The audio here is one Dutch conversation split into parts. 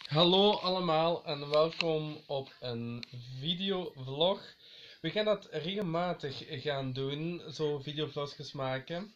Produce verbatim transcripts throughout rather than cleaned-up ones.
Hallo allemaal en welkom op een videovlog. We gaan dat regelmatig gaan doen, zo videovlogjes maken.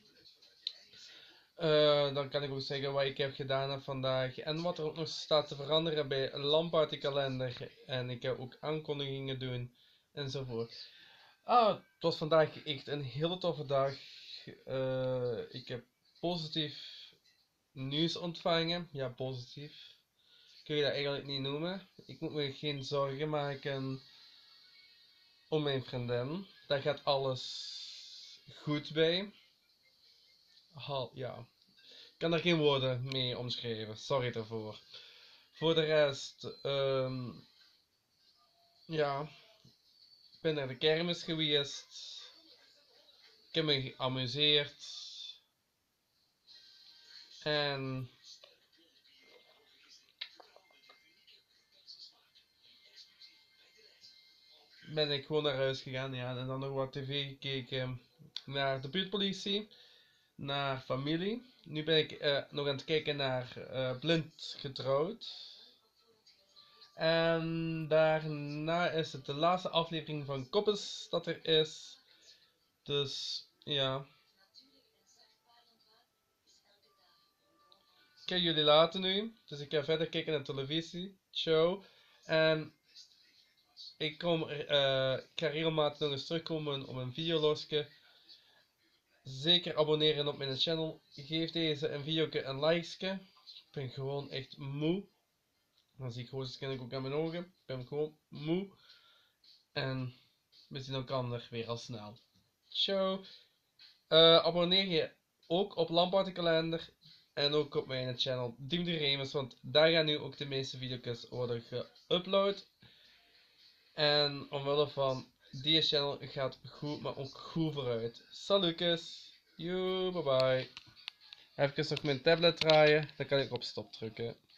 Uh, dan kan ik ook zeggen wat ik heb gedaan vandaag en wat er ook nog staat te veranderen bij Lamparty-kalender. En ik ga ook aankondigingen doen enzovoort. Ah, het was vandaag echt een hele toffe dag. Uh, ik heb positief nieuws ontvangen. Ja, positief kun je dat eigenlijk niet noemen. Ik moet me geen zorgen maken om mijn vriendin. Daar gaat alles goed bij. Hal, ja. Ik kan er geen woorden mee omschrijven. Sorry daarvoor. Voor de rest, um, ja. Ik ben naar de kermis geweest. Ik heb me geamuseerd. En ben ik gewoon naar huis gegaan, ja. En dan nog wat tv gekeken. Naar de buurtpolitie. Naar familie. Nu ben ik uh, nog aan het kijken naar uh, Blind Getrouwd. En daarna is het de laatste aflevering van Koppes dat er is. Dus ja. Ik ga jullie laten nu. Dus ik ga verder kijken naar televisie, show. En ik, kom, uh, ik ga regelmatig nog eens terugkomen om een videologje. Zeker abonneren op mijn channel. Geef deze een video een like. Ik ben gewoon echt moe. Dan zie ik waarschijnlijk ook aan mijn ogen. Ik ben gewoon moe. En we zien elkaar weer al snel. Ciao. Uh, abonneer je ook op Lamparty kalender. En ook op mijn channel Dimitri Remus. Want daar gaan nu ook de meeste video's worden geüpload. En omwille van die channel gaat goed, maar ook goed vooruit. Salutjes. Yo, bye bye. Even nog mijn tablet draaien. Dan kan ik op stop drukken.